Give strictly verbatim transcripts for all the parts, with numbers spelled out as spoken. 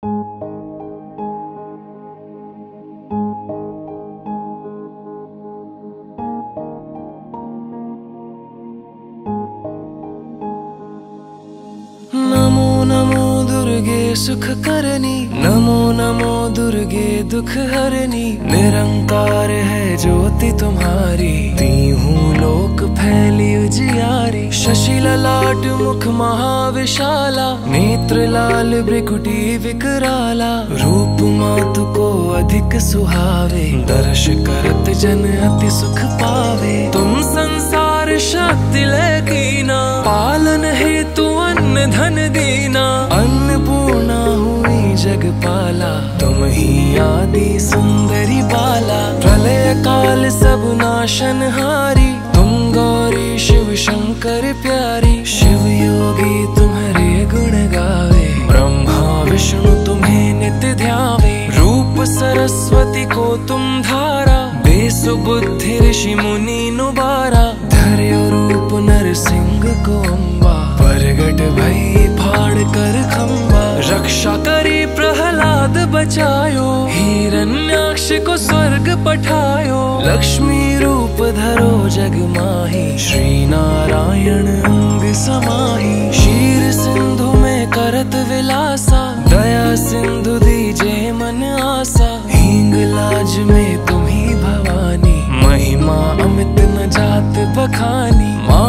नमो नमो दुर्गे सुख करनी, नमो नमो दुर्गे दुख हरनी। निरंकार है ज्योति तुम्हारी, तीहूं लोक फैली उजियारी। शशि ललाट मुख महाविशाला, नेत्र लाल भ्रिकुटी विकराला। रूप मातु को अधिक सुहावे, दर्श करत जन अति सुख पावे। तुम संसार शक्ति लेकीना, पालन हेतु अन्न धन दीना। अन्नपूर्णा हुई जगपाला, तुम ही आदि सुंदरी बाला। प्रलय काल सब नाशनहारी, तुम गौरी शिव शंकर प्यारी। शिव योगी तुम्हारे गुण गावे, ब्रह्मा विष्णु तुम्हें नित्य ध्यावे। रूप सरस्वती को तुम धारा, बेसु बुद्धि ऋषि मुनि नुबारा। धर्यो रूप नरसिंह को अम्बा, प्रगट भई फाड़ कर खम्बा। रक्षा करी प्रहलाद बचायो, हिरण्याक्ष को स्वर्ग पठायो। लक्ष्मी रूप धरो जग माही, श्री नारायण अंग समाही। क्षीर सिंधु में करत विलासा, दया सिंधु दीजे मन आसा। हींग लाज में तुम ही भवानी, महिमा अमित न जात बखानी।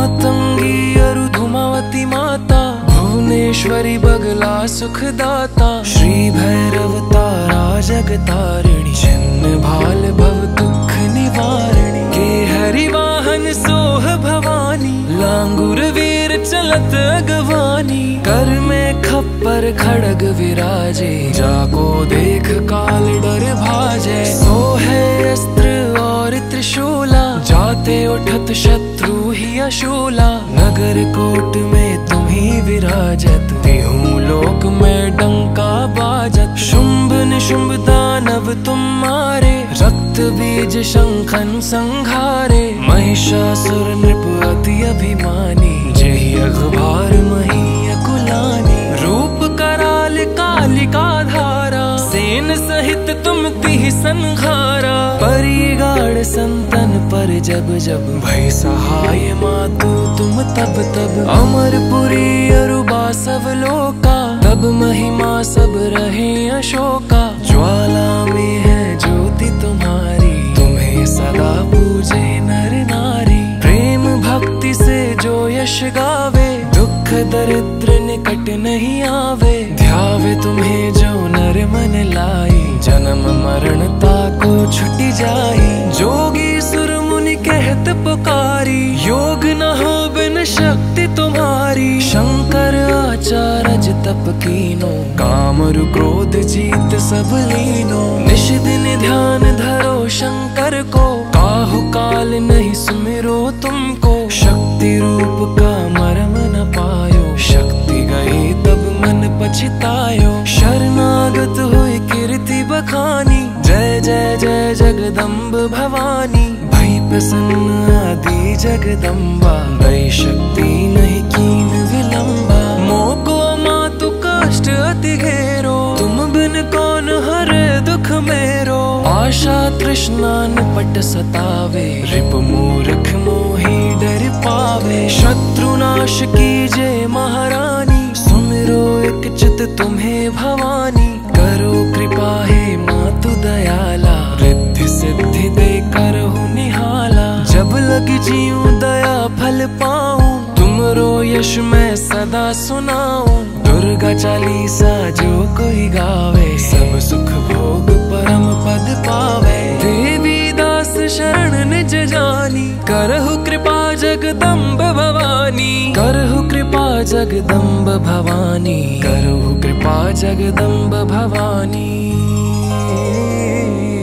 मातंगी अरु धुमावती माता, भुवनेश्वरी बगला सुखदाता। श्री भैरव तारा जगतारिणी, छिन्न भाल भव दुख निवारिणी। के हरि वाहन सोह भवानी, लांगुर वीर चलत अगवानी। कर में खप्पर खड़ग विराजे, जाको देख काल डर भाजे। सोहे अस्त्र और त्रिशूला, जाते उठत शत्रु ही अशूला। नगर कोट में तुम ही विराजत, तेहूं लोक में डंका बाजत। शुंभ निशुंभ दानव तुम मारे, रक्त बीज शंखन संघारे। महिषासुर नृप अति अभिमानी, जेहि अघभार मही अकुलानी। रूप कराल कालिका धारा, सेन सहित तुम तिहि संहारा। परिगाड़ संतन पर जब जब, भय सहाय मातु तुम तब तब। अमरपुरी अरुबा सब लोका, तब महिमा सब रहे अशोका। ज्वाला में है ज्योति तुम्हारी, तुम्हें सदा पूजे नर नारी। प्रेम भक्ति से जो यश गावे, दुख दरिद्र निकट नहीं आवे। ध्यावे तुम्हें जो नर मन लाई, जन्म मरणता को छुटी जाई। जोगी सुर मुनि कहत पुकारी, योग न हो बिन शक्ति तुम्हारी। शंकर आचारज तप कीनो, काम रु क्रोध जीत सब लीनो। निश दिन ध्यान धरो शंकर को, काहु काल नहीं सुमिरो तुमको। शक्ति रूप का मर्म न पायो, शक्ति गई तब मन पछतायो। शरणागत हुई कीर्ति बखानी, जय जय जय जगदम्ब भवानी। भई प्रसन्न आदि जगदम्बा, भई शक्ति नहीं कीन विलंबा। मोको मातु कष्ट अति घेरो, तुम बिन कौन हरे दुख मेरो। आशा तृष्णा निपट सतावे, रिप मूर्ख मोहि डर पावे। शत्रुनाश कीजे महारानी, सुमिरो एक चित तुम्हें भवानी। करो कृपा हे मातु दयाला, रिद्धि सिद्धि दे करहु निहाला। जब लगी जीऊं दया फल पाऊं, तुमरो यश मैं सदा सुनाऊं। दुर्गा चालीसा जो कोई गावे, सब सुख भोग परम पद पावे। देवी दास शरण निज जानी, करहु कृपा जगदम्ब भवानी। करहु कृपा जगदम्ब भवानी, करहु कृपा जगदम्ब भवानी।